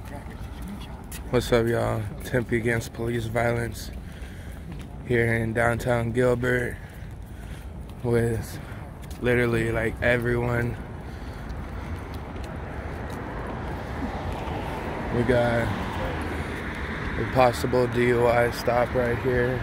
What's up, y'all? Tempe against police violence here in downtown Gilbert with literally like everyone. We got a possible DUI stop right here.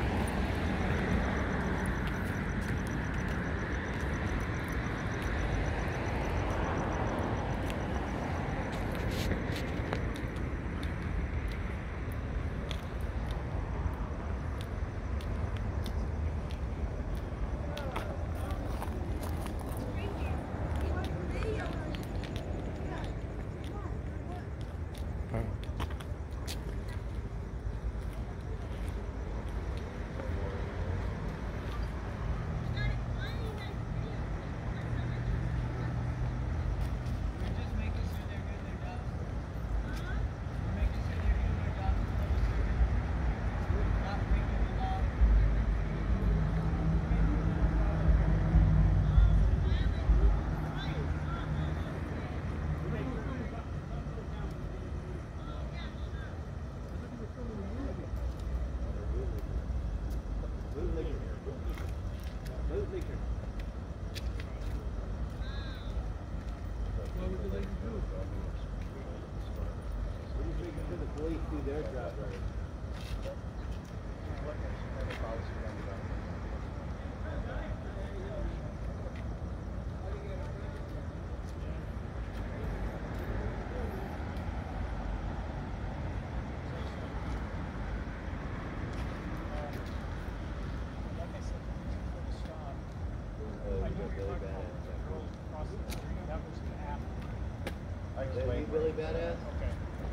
Really badass. Okay.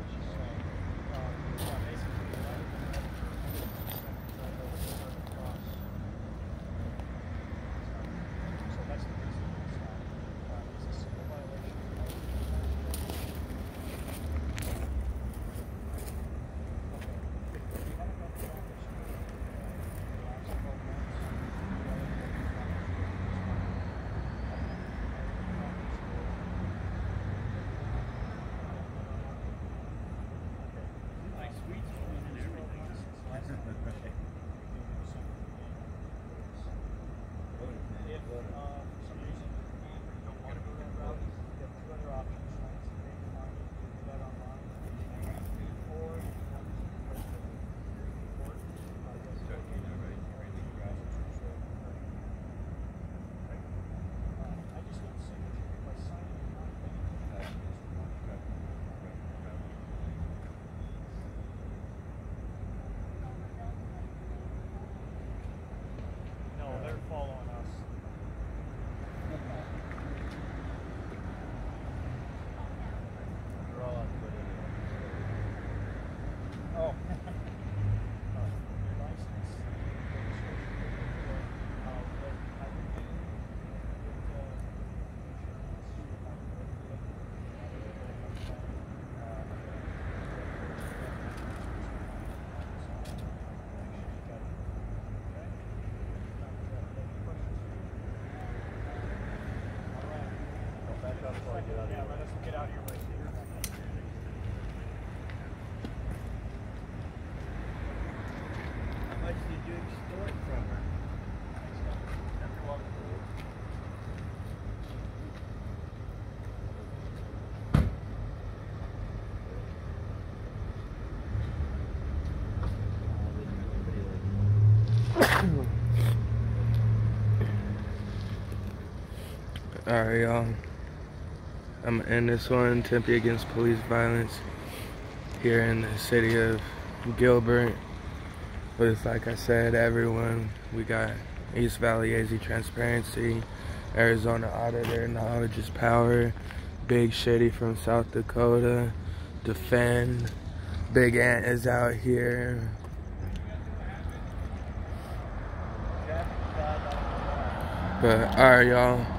Yeah, let us get out here right here. How much did you extort from her? Alright, y'all. I'm gonna end this one. Tempe against police violence here in the city of Gilbert. With, like I said, everyone. We got East Valley AZ Transparency, Arizona Auditor, Knowledge is Power, Big Shitty from South Dakota, Defend, Big Ant is out here. But alright, y'all.